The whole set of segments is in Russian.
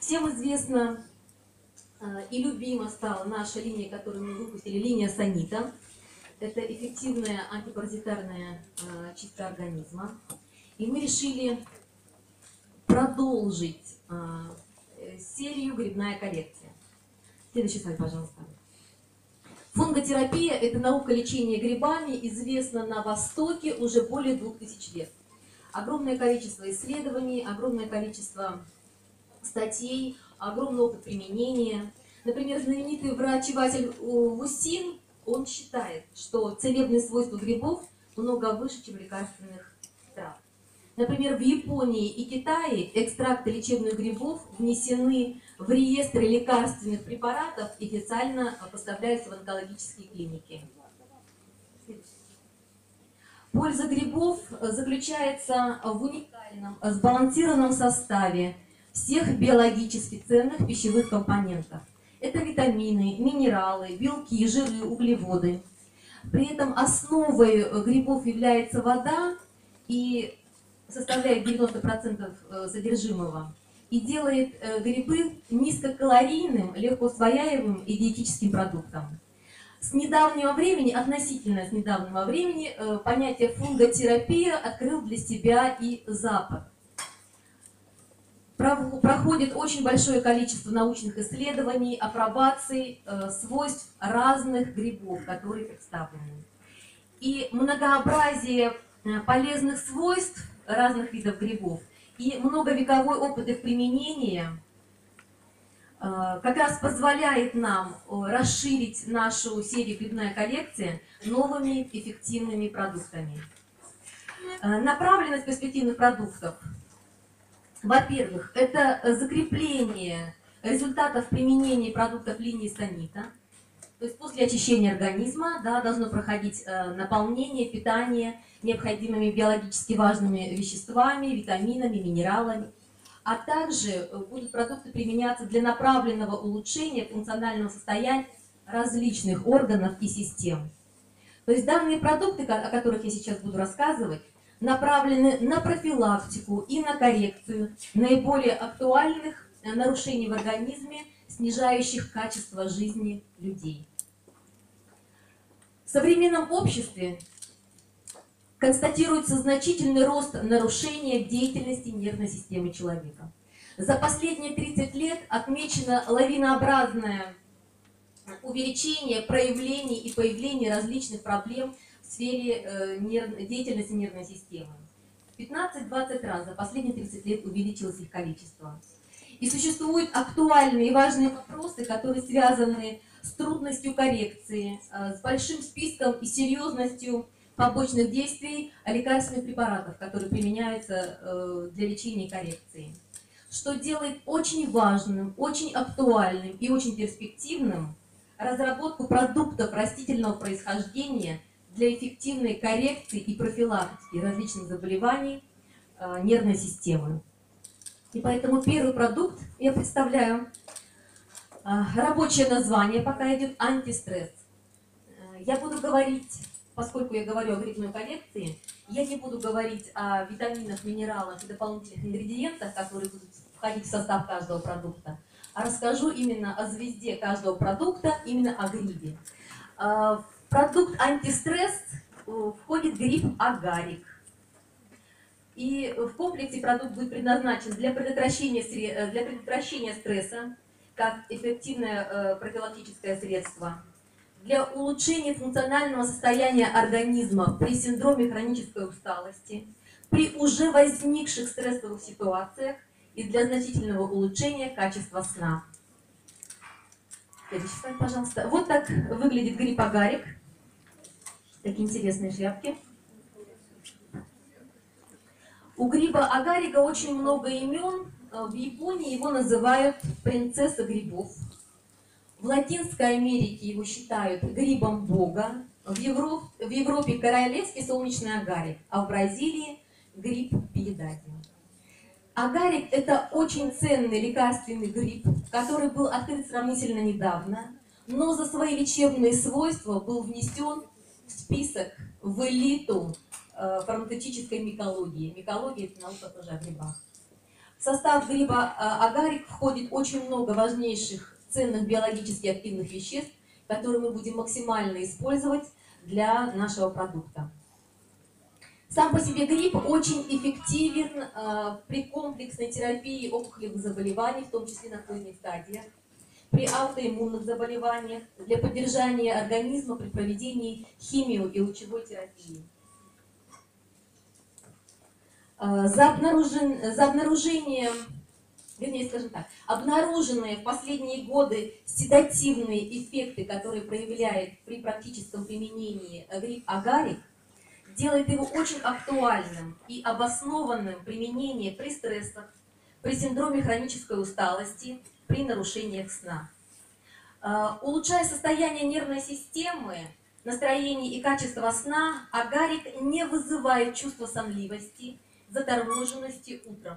Всем известна и любима стала наша линия, которую мы выпустили, линия Санита. Это эффективная антипаразитарная чистка организма. И мы решили продолжить серию «Грибная коллекция». Следующий слайд, пожалуйста. Фунготерапия – это наука лечения грибами, известна на Востоке уже более 2000 лет. Огромное количество исследований, огромное количество статей, огромный опыт применения. Например, знаменитый врач Василь Вусин, он считает, что целебные свойства грибов много выше, чем лекарственных трав. Например, в Японии и Китае экстракты лечебных грибов внесены в реестры лекарственных препаратов и официально поставляются в онкологические клиники. Польза грибов заключается в уникальном, сбалансированном составе всех биологически ценных пищевых компонентов. Это витамины, минералы, белки, жиры, углеводы. При этом основой грибов является вода и составляет 90% содержимого. И делает грибы низкокалорийным, легко усвояемым и диетическим продуктом. С недавнего времени, относительно с недавнего времени, понятие фунготерапия открыл для себя и Запад. Проходит очень большое количество научных исследований, апробаций свойств разных грибов, которые представлены. И многообразие полезных свойств разных видов грибов и многовековой опыт их применения как раз позволяет нам расширить нашу серию «Грибная коллекция» новыми эффективными продуктами. Направленность перспективных продуктов. Во-первых, это закрепление результатов применения продуктов линии Санита. То есть после очищения организма должно проходить наполнение, питание необходимыми биологически важными веществами, витаминами, минералами. А также будут продукты применяться для направленного улучшения функционального состояния различных органов и систем. То есть данные продукты, о которых я сейчас буду рассказывать, направлены на профилактику и на коррекцию наиболее актуальных нарушений в организме, снижающих качество жизни людей. В современном обществе констатируется значительный рост нарушения деятельности нервной системы человека. За последние 30 лет отмечено лавинообразное увеличение проявлений и появления различных проблем в сфере деятельности нервной системы. В 15-20 раз за последние 30 лет увеличилось их количество. И существуют актуальные и важные вопросы, которые связаны с трудностью коррекции, с большим списком и серьезностью побочных действий лекарственных препаратов, которые применяются для лечения и коррекции. Что делает очень важным, очень актуальным и очень перспективным разработку продуктов растительного происхождения для эффективной коррекции и профилактики различных заболеваний нервной системы. И поэтому первый продукт я представляю. Рабочее название пока идет антистресс. Я буду говорить, поскольку я говорю о грибной коллекции, я не буду говорить о витаминах, минералах и дополнительных ингредиентах, которые будут входить в состав каждого продукта, а расскажу именно о звезде каждого продукта, именно о грибе. В продукт антистресс входит гриб агарик. И в комплексе продукт будет предназначен для предотвращения стресса, как эффективное профилактическое средство, для улучшения функционального состояния организма при синдроме хронической усталости, при уже возникших стрессовых ситуациях и для значительного улучшения качества сна. Следующий слайд, пожалуйста. Вот так выглядит гриб агарик. Такие интересные шляпки. У гриба агарика очень много имен. В Японии его называют принцесса грибов. В Латинской Америке его считают грибом бога. В Европе королевский солнечный агарик, а в Бразилии гриб пиедадия. Агарик – это очень ценный лекарственный гриб, который был открыт сравнительно недавно, но за свои лечебные свойства был внесен в список, в элиту фармацевтической микологии. Микология – это наука тоже о грибах. В состав гриба агарик входит очень много важнейших ценных биологически активных веществ, которые мы будем максимально использовать для нашего продукта. Сам по себе гриб очень эффективен при комплексной терапии опухолевых заболеваний, в том числе на поздних стадиях, при аутоиммунных заболеваниях, для поддержания организма при проведении химио- и лучевой терапии. За обнаружение, вернее, скажем так, обнаруженные в последние годы седативные эффекты, которые проявляет при практическом применении гриб агарик, делает его очень актуальным и обоснованным применение при стрессах, при синдроме хронической усталости, при нарушениях сна. Улучшая состояние нервной системы, настроение и качество сна, агарик не вызывает чувство сонливости, заторможенности утром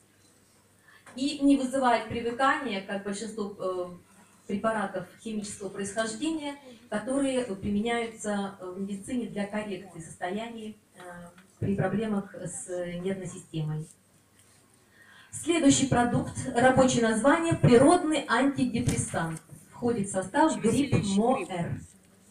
и не вызывает привыкания, как большинство препаратов химического происхождения, которые применяются в медицине для коррекции состояний при проблемах с нервной системой. Следующий продукт, рабочее название, природный антидепрессант. Входит в состав гриб МОЭР.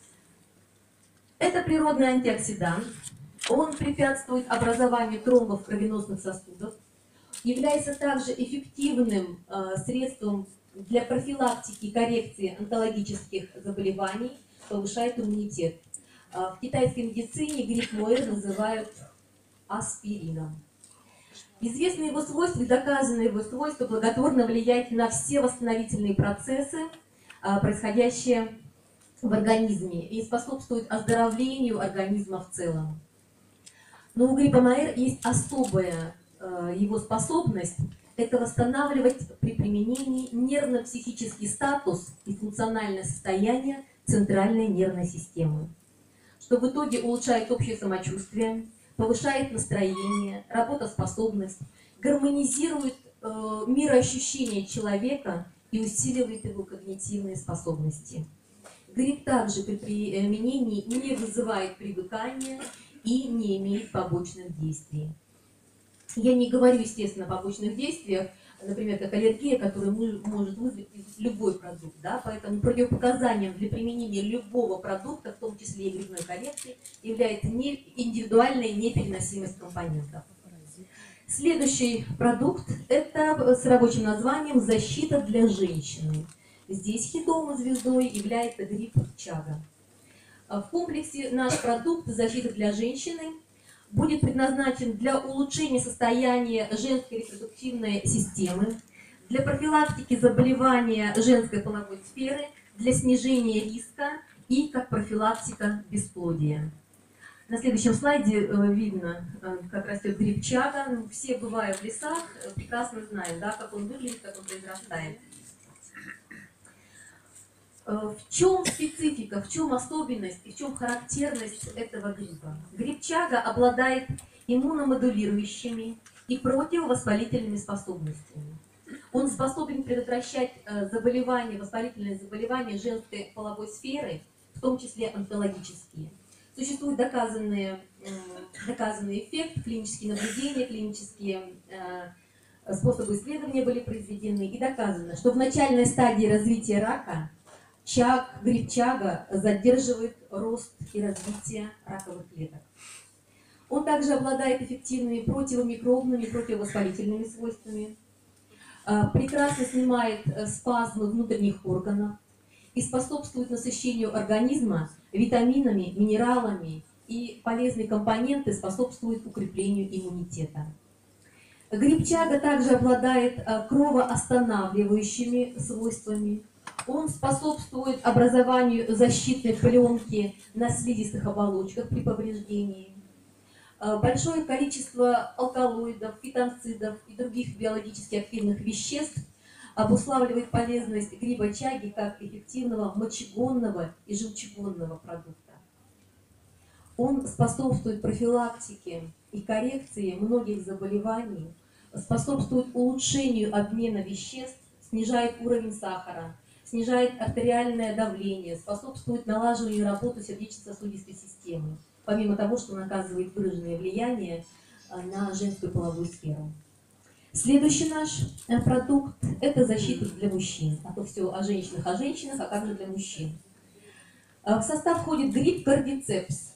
Это природный антиоксидант. Он препятствует образованию тромбов кровеносных сосудов, является также эффективным средством для профилактики и коррекции онкологических заболеваний, повышает иммунитет. В китайской медицине гриб МОЭР называют аспирином. Известны его свойства и доказаны его свойства благотворно влияют на все восстановительные процессы, происходящие в организме, и способствуют оздоровлению организма в целом. Но у гриба МОЭР есть особая его способность – это восстанавливать при применении нервно-психический статус и функциональное состояние центральной нервной системы, что в итоге улучшает общее самочувствие, повышает настроение, работоспособность, гармонизирует мироощущение человека и усиливает его когнитивные способности. Гриб также при применении не вызывает привыкания и не имеет побочных действий. Я не говорю, естественно, о побочных действиях, например, как аллергия, которая может вызвать любой продукт, да? Поэтому противопоказанием для применения любого продукта, в том числе и грибной коррекции, является индивидуальная непереносимость компонентов. Следующий продукт – это с рабочим названием «Защита для женщины». Здесь хитом и звездой является гриб чага. В комплексе наш продукт «Защита для женщины» будет предназначен для улучшения состояния женской репродуктивной системы, для профилактики заболевания женской половой сферы, для снижения риска и как профилактика бесплодия. На следующем слайде видно, как растет гриб чага. Все, бывая в лесах, прекрасно знают, да, как он выглядит, как он произрастает. В чем специфика, в чем особенность и в чем характерность этого гриба? Гриб чага обладает иммуномодулирующими и противовоспалительными способностями. Он способен предотвращать заболевания, воспалительные заболевания женской половой сферы, в том числе онкологические. Существует доказанный эффект, клинические наблюдения, клинические способы исследования были произведены, и доказано, что в начальной стадии развития рака гриб чага задерживает рост и развитие раковых клеток. Он также обладает эффективными противомикробными, противовоспалительными свойствами, прекрасно снимает спазмы внутренних органов и способствует насыщению организма витаминами, минералами, и полезные компоненты способствуют укреплению иммунитета. Гриб чага также обладает кровоостанавливающими свойствами. Он способствует образованию защитной пленки на слизистых оболочках при повреждении. Большое количество алкалоидов, фитонцидов и других биологически активных веществ обуславливает полезность гриба чаги как эффективного мочегонного и желчегонного продукта. Он способствует профилактике и коррекции многих заболеваний, способствует улучшению обмена веществ, снижает уровень сахара, снижает артериальное давление, способствует налаживанию работы сердечно-сосудистой системы, помимо того, что он оказывает выраженное влияние на женскую половую сферу. Следующий наш продукт – это защита для мужчин. А то все о женщинах, а как же для мужчин. В состав входит гриб кардицепс.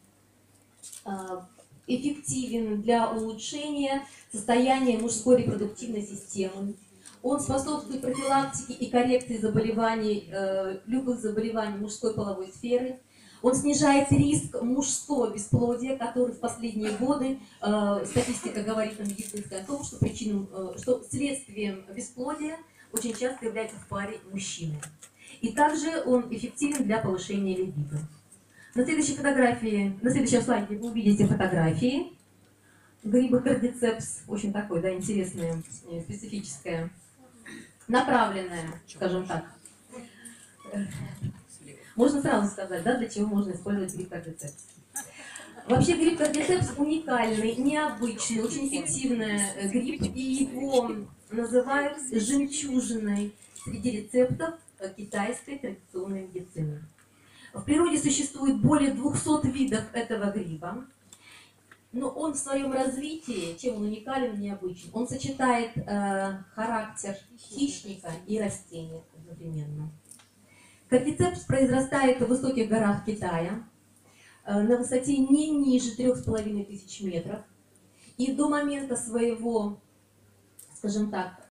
Эффективен для улучшения состояния мужской репродуктивной системы. Он способствует профилактике и коррекции заболеваний, любых заболеваний мужской половой сферы. Он снижает риск мужского бесплодия, который в последние годы, статистика говорит на медицинской о том, что следствием бесплодия очень часто является в паре мужчины. И также он эффективен для повышения либидо. На следующей фотографии, на следующем слайде вы увидите фотографии гриба кардицепс, очень такое, да, интересное, специфическое, направленное, скажем так. Можно сразу сказать, да, для чего можно использовать гриб кардицепс. Вообще гриб кардицепс уникальный, необычный, очень эффективный гриб, и его называют жемчужиной среди рецептов китайской традиционной медицины. В природе существует более 200 видов этого гриба, но он в своем развитии, чем он уникален и необычен, он сочетает характер хищника и растения одновременно. Кардицепс произрастает в высоких горах Китая, на высоте не ниже 3500 метров, и до момента своего, скажем так,